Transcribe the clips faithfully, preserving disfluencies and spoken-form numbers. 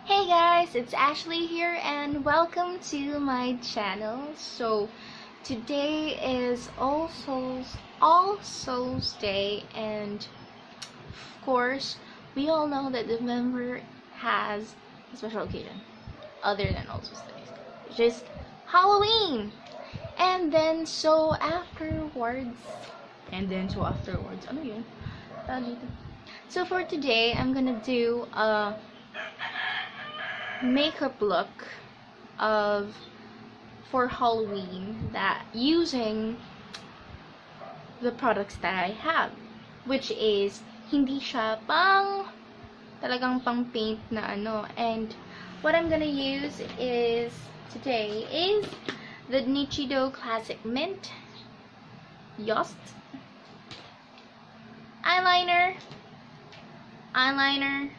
Hey guys, it's Ashley here and welcome to my channel. So today is All Souls All Souls Day, and of course we all know that November has a special occasion other than All Souls Day, which is Halloween. And then so afterwards and then so afterwards ano yun? So for today I'm gonna do a makeup look of for Halloween that using the products that I have, which is hindi siya pang talagang pang paint na ano. And what I'm gonna use is today is the Nichido Classic Mint Yost eyeliner eyeliner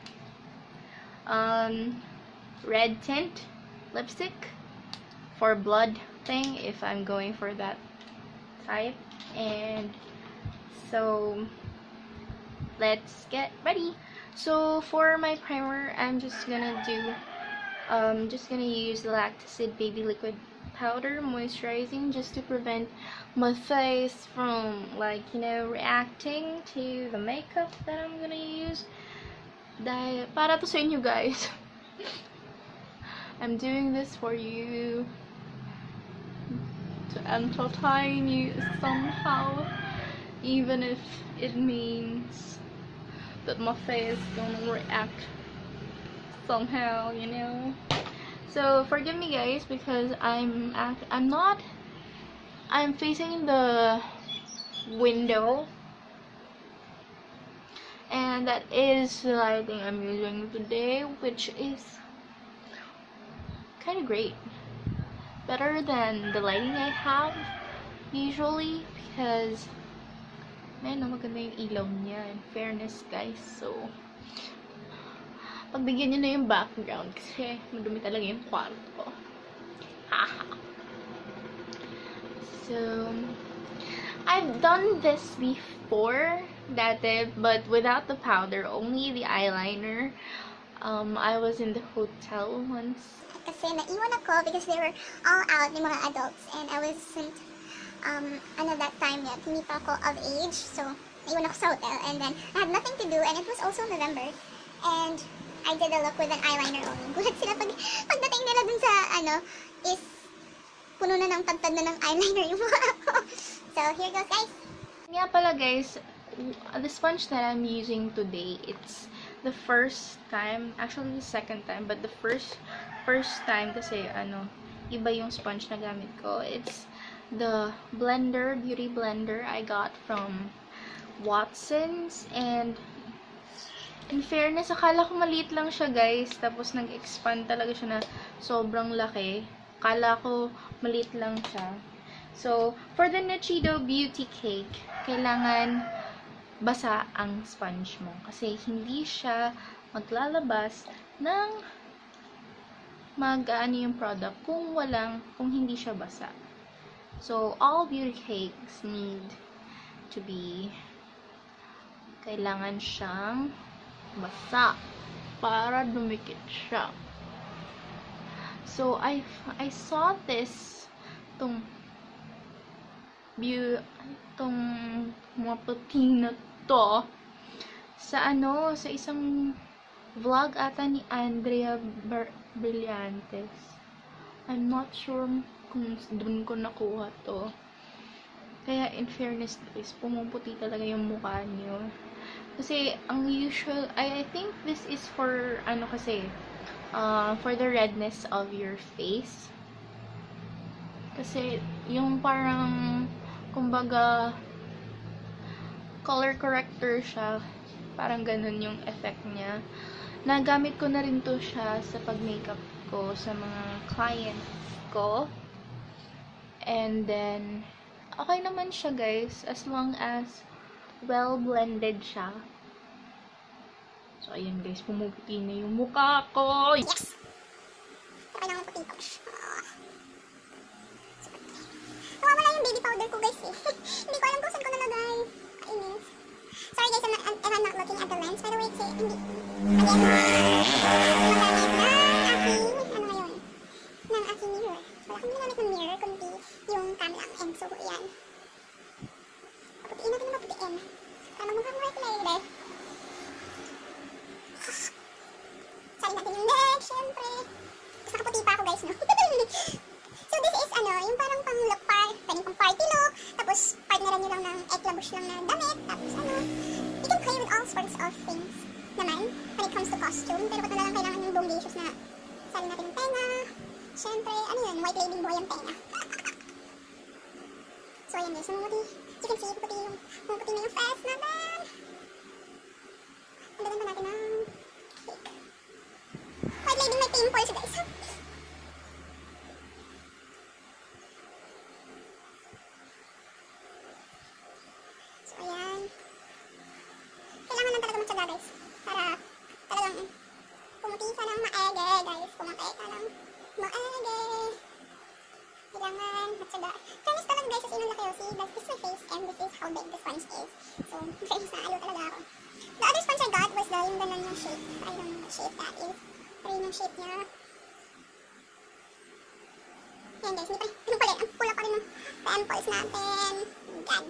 um red tint lipstick for blood thing if I'm going for that type. And so let's get ready. So for my primer, I'm just gonna do um just gonna use the Lactacyd Baby Liquid Powder moisturizing, just to prevent my face from, like, you know, reacting to the makeup that I'm gonna use. Dahil para to sa inyo guys. I'm doing this for you to entertain you somehow, even if it means that my face gonna react somehow, you know. So forgive me guys, because I'm act I'm not I'm facing the window, and that is the lighting I'm using today, which is kind of great, better than the lighting I have usually, because man, maganda yung ilaw niya, in fairness guys. So pagbigyan nyo na yung background kasi madumi talaga yung kwarto. Haha. So I've done this before dati, but without the powder, only the eyeliner. um, I was in the hotel once kasi naiwan ako because they were all out, yung mga adults, and I wasn't um, ano that time yet, hindi pa ako of age, so naiwan ako sa hotel, and then I had nothing to do, and it was also November, and I did a look with an eyeliner only. Gulat sila pag, pagdating nila dun sa ano, is puno na ng pagtad na ng eyeliner yung mga ako. So here goes guys. Nga pala guys, the sponge that I'm using today, it's the first time, actually the second time, but the first first time kasi ano, iba yung sponge na gamit ko. It's the blender, beauty blender I got from Watsons, and in fairness, akala ko maliit lang siya guys, tapos nag-expand talaga siya na sobrang laki. Akala ko maliit lang siya. So for the Nichido Beauty Cake, kailangan basa ang sponge mo kasi hindi siya maglalabas ng mag-ano yung product kung walang, kung hindi siya basa. So all beauty cakes need to be, kailangan siyang basa para dumikit siya. So I I saw this tong view tong mga puting na to sa ano, sa isang vlog ata ni Andrea Brillantes. I'm not sure kung doon ko nakuha to. Kaya in fairness guys, pumuputi talaga yung mukha niyo. Kasi ang usual, I, I think this is for ano kasi, uh, for the redness of your face. Kasi yung parang, kumbaga, color corrector siya. Parang ganun yung effect niya. Nagamit ko na rin to siya sa pag-makeup ko sa mga clients ko. And then, okay naman siya guys, as long as well blended siya. So ayan guys, pumuputi na yung mukha ko. Yes! Okay lang ang puti ko. Nawawala yung baby powder ko guys eh. Hindi ko alam kung saan ko nalagay. Kainis. Sorry guys, I'm not, I'm not looking at the lens. By the way, kasi hindi. Again. Malamig na. sorts of things naman when it comes to costume. Pero ba't na lang kailangan yung bongacious na sali natin yung tenga. Siyempre, ano yun, white lady boy ang tenga. So ayan guys, sumuti. You can see, puputi yung, puputi na yung face natin. Ang dagan pa natin ng cake. White lady may pimples guys. So ayan. Kailangan lang talaga magtsaga guys. Para talagang pumuti ka ng maege guys. Pumuti ka ng maege. Kailangan magtsaga. Fairness talaga guys, as in ang laki o see, this is my face and this is how big the sponge is. So, fairness na alo talaga ako. The other sponge I got was the yung ganun yung shape. I don't know what shape that is. Pero yun yung shape niya. Ayan guys, hindi pa rin. Ano pa rin? Ang pula pa rin ng pimples natin. God.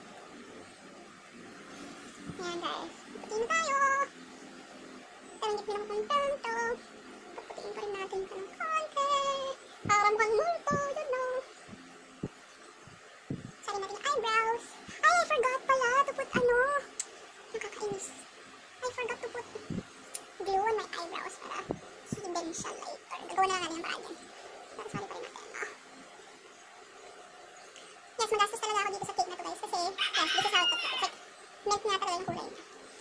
Ayan guys. Puputiin na tayo. Pero hindi nila kung tanto. Puputiin pa rin natin ito ng konti. Para mukhang multo, you know. Sari natin yung eyebrows. Ay, I forgot pala to put ano. Nakakainis. I forgot to put glue on my eyebrows para hidden siya later. Gagawa na lang natin yung paraan yan. Pero sorry pa rin natin. Oh. Yes, magastos talaga ako dito sa cake na to guys. Kasi, yes, this is how it looks like. It's like, milk nga talaga yung kulay niya.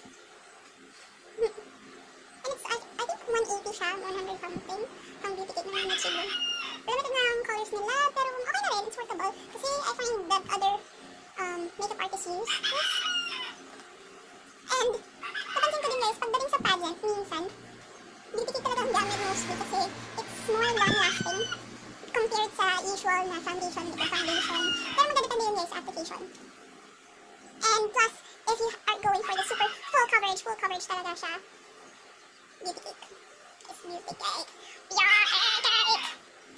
And it's, I, I think one eighty siya, one hundred something. Pang beauty cake na naman nag-shade. Limited na ang colors nila, pero okay na rin, it's workable. Kasi I find that other um, makeup artists use this. And, napansin ko din guys, pagdating sa pageant, minsan, beauty cake talaga ang gamit mostly kasi it's more long-lasting compared sa usual na foundation, liquid foundation. Pero magdadepende yun guys sa application. And plus, if you are going for the super full coverage, full coverage talaga siya, beauty cake. It's beauty cake. Yeah, cake!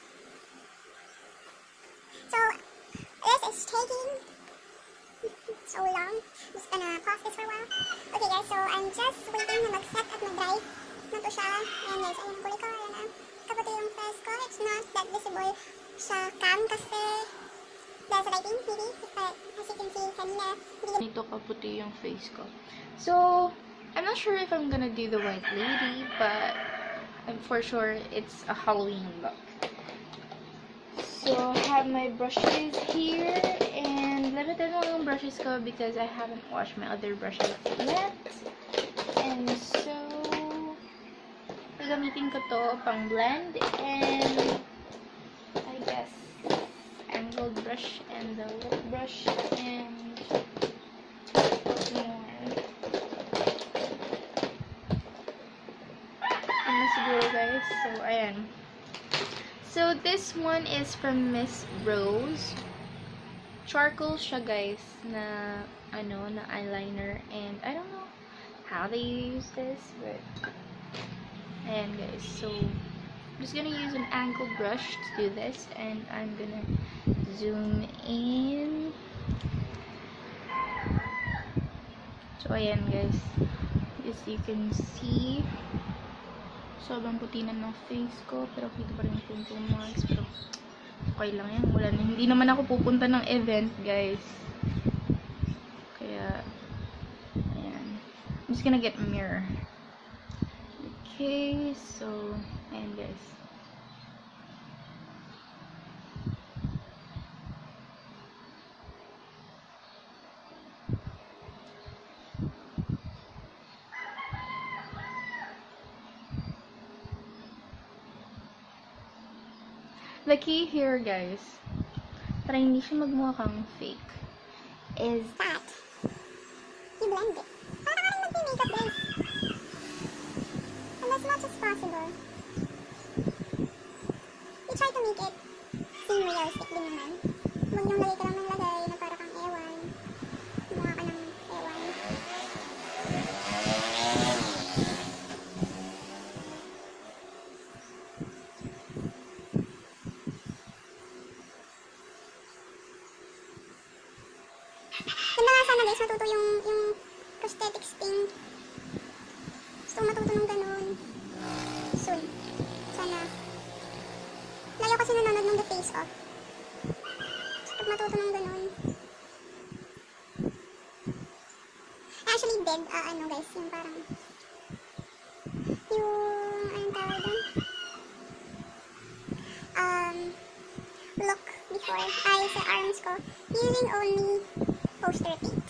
So, this is taking so long. I'm just gonna pause this for a while. Okay guys, so I'm just waiting na mag-set at mag-dry na to siya. Ayan guys, ayan ang kulay ko. Ayan na. Kaputi yung face ko. It's not that visible sa cam kasi dahil sa lighting, maybe. But as you can see, kanina. Nito kaputi yung face ko. So, I'm not sure if I'm gonna do the white lady, but I'm for sure it's a Halloween look. So, I have my brushes here, and limited lang ang brushes ko because I haven't washed my other brushes yet. And so, gagamitin ko to pang blend, and I guess, angled brush, and the lip brush, and what more. And siguro guys, so ayan. So, this one is from Miss Rose. Charcoal siya, guys, na, ano, na eyeliner. And, I don't know how they use this, but, ayan, guys. So, I'm just gonna use an angled brush to do this. And, I'm gonna zoom in. So, ayan, guys. As you can see, sobrang puti na ng face ko, pero kita pa rin yung pimple marks, pero okay lang yan, wala na, hindi naman ako pupunta ng event guys, kaya ayan, I'm just gonna get a mirror. Okay, so ayan guys, the key here, guys, para hindi siya magmukhang fake, is that you blend it. Para ka rin mag-makeup, guys. And as much as possible, you try to make it seem realistic din naman. Huwag yung lagay ka lang ng lagay na para kang ewan. Mukha ka ng ewan. Ganda nga sana guys, matuto yung, yung prosthetics thing. Gusto kong matuto ng ganun. Soon. Sana. Layo kasi nanonood ng The Face Off. So, pag matuto ng ganun. I actually did, uh, ano guys, yung parang, yung, anong tawag doon? Um, look before, ay, sa arms ko, using only poster paint.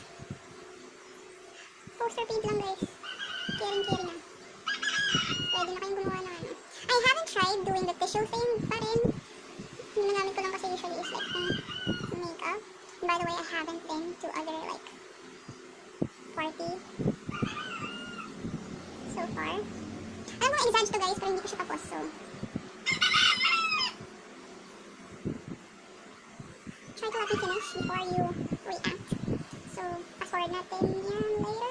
Poster paint lang guys. Caring-caring lang. Pwede na kayong gumawa ng ano. I haven't tried doing the tissue thing pa rin. Ginagamit ko lang kasi usually is like yung makeup. And by the way, I haven't been to other like party so far. Alam ko exage to guys, pero hindi ko siya tapos, so try to let me finish before you react. So, fast forward natin yan later.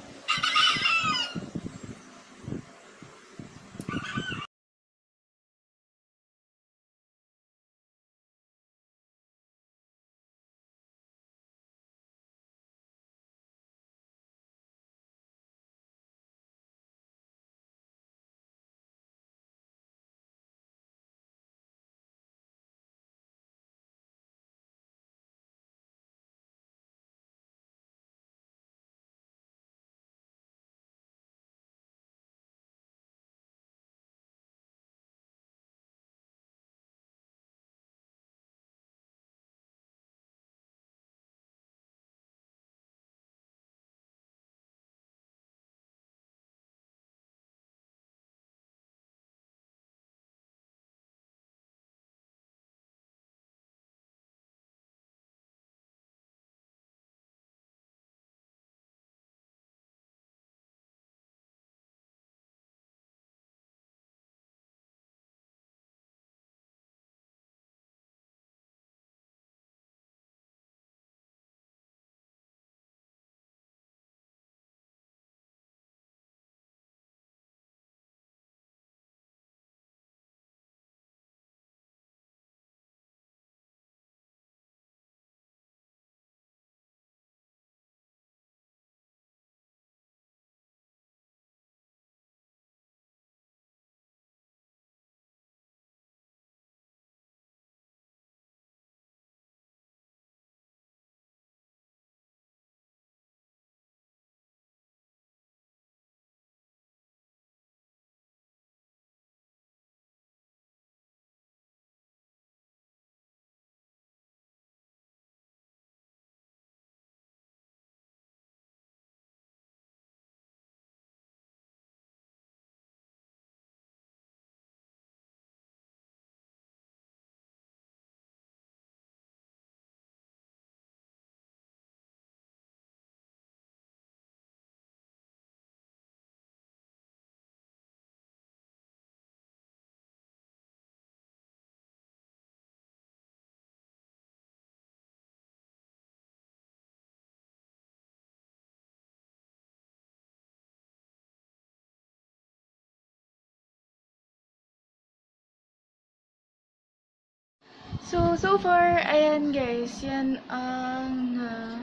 So, so far, ayan guys, yan ang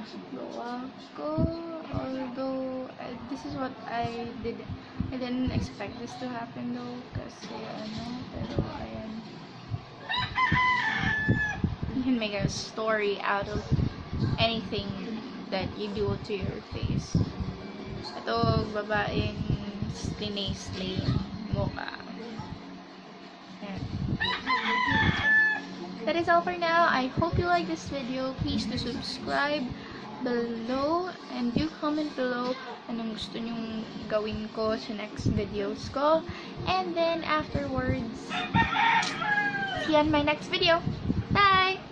nagawa ko. Although, uh, this is what I did. I didn't expect this to happen though, kasi ano, pero ayan. You can make a story out of anything that you do to your face. Ito, babaeng slay-slay mukha. Ayan. That is all for now. I hope you like this video. Please do subscribe below and do comment below anong gusto nyong gawin ko sa next videos ko. And then afterwards, see you on my next video. Bye!